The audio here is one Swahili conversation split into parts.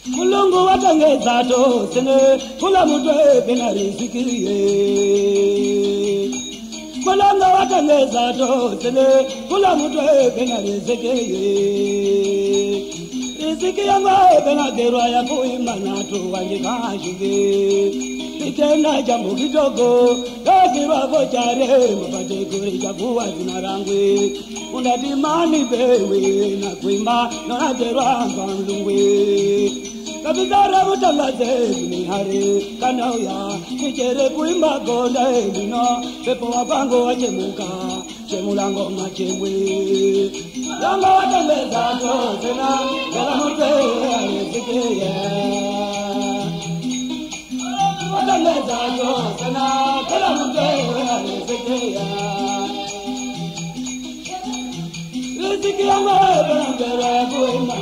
Mulungu watangeza to sene kula mutwe bena riziki Mulungu watangeza to sene kula mutwe bena riziki Riziki yangu bena gerwa ya kuimana tu wanjikashige Ikenda jambo kidogo Kakirwa vochare Mapate kuri chakuwa zinarangwe Undatimani bewe Na kuimba Nona gerwa mbalungwe Kabizara mutangaze Ni hari kanauya Kichere kuimba konda elino Pepo wapango wachemuka Chemulango machemwe Yango watangeza tosena Kala mutwe Riziki Watangeza tosena Kala mutwe Riziki Riziki yango Bangere kuimba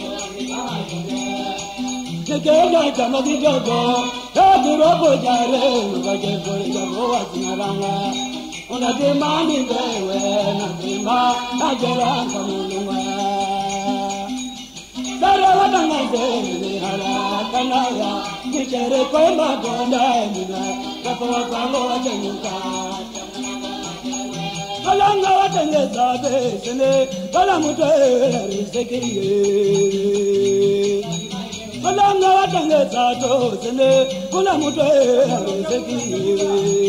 Nikenda kama kidogo Kakiropo jare Mkajekori jago wazinaranga Unatimani bewe Natimba Najera kamununga Dara watangaze Nihara kanaya Nichere kwemba konda Nina Kapo wapango wachemuka Kalanga watangeza besene Kala mutwe Riziki Kalanga watangeza tosene Kula mutwe Riziki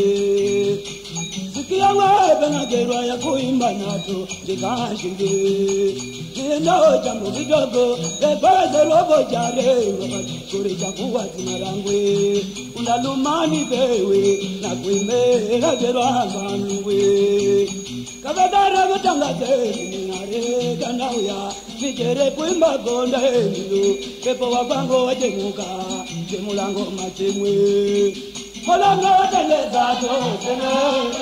Sikiyawa bena gerwa ya kuimba nato Jikashige Jino jambo kidogo Lepeze robo jare Kuri chakuwa zinarangwe Undalumani bewe Na kuime na gerwa manwe Kabadara watangaze Nare kanauya Nijere kuimba konda hendo Pepo wapango wachemuka Chemulango machemwe Kolanga watangeza tosene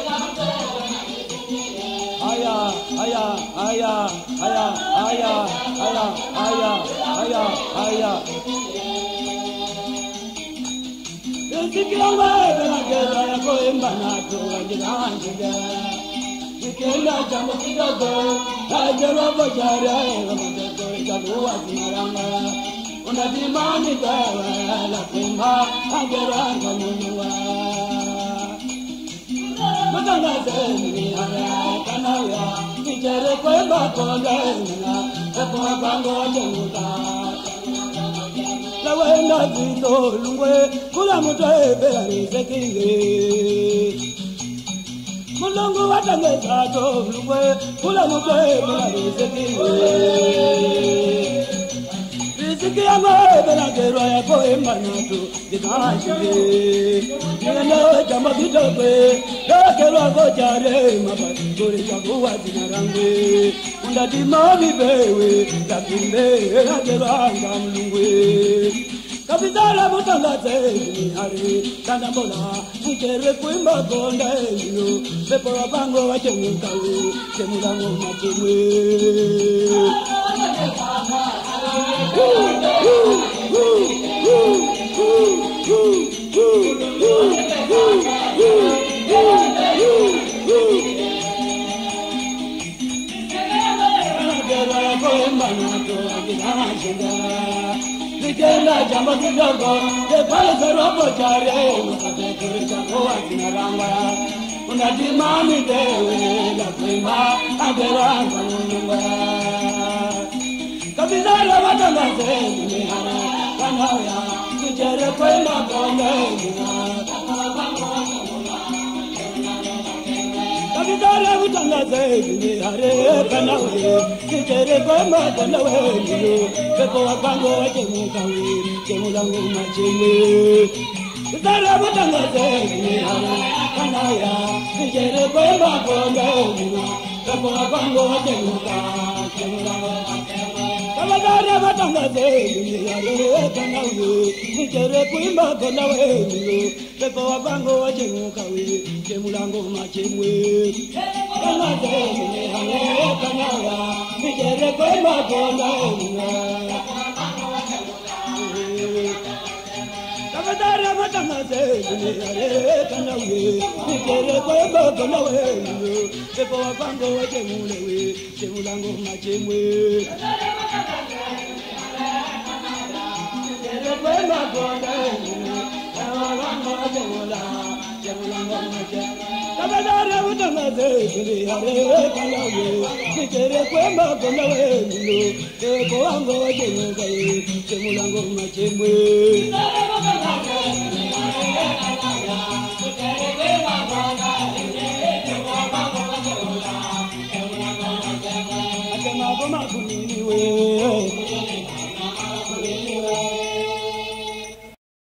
Aya, aya, aya, aya, aya, aya, aya, aya, aya Riziki yangu Bangera ya kuimba nato Wanjikanjiga Nikenda jambo kidogo Najera bochare Mkajekori jago wazinaranga Unatimani bewe La kuimba Najera kamununga Matangaze Nihara kanauya Nichere kwemba konda Nina Epo wapango wachemuka Lawenda zito lungwe Kula mutwe bela riziki Mulungu watangeza to lungwe Kula mutwe bela riziki Riziki yangu bela gerwa ya kuimba nato Jikashige Nina jamba kitokwe Kakerwa vochare Mapati kuri chakuwa zinarangwe Undatimani bewe Lakimbe Nagerwa ngamlungwe Kabizara mutangaze Nihari kanambola Mkere kuimba konda elino Pepo wapango wachemuka Chemulango machemwe Nikenda jambo kidogo Lepeze robo jare Mkajekori jago wazinaranga Unatimani bewe La kuimba Najera kamununga Kabizara watangaze Nihara kanauya Nichere kwemba konda Kabizara watangaze Nihara kanauya Nichere kwemba konda Pepo wapango wachemuka Chemulango machemwe Kabizara watangaze Nihara kanauya Nichere kwemba konda Pepo wapango wachemuka Chemulango Kabadara watangaze Nihara kanauya Nichere kuimba konda Pepo wapango wachemuka Chemulango machemwe Kangaze Nihara kanauya Nichere kuimba konda Kabadara watangaze Nihara kanauya Nichere kuimba konda Pepo wapango wachemuka Chemulango machemwe Thank you.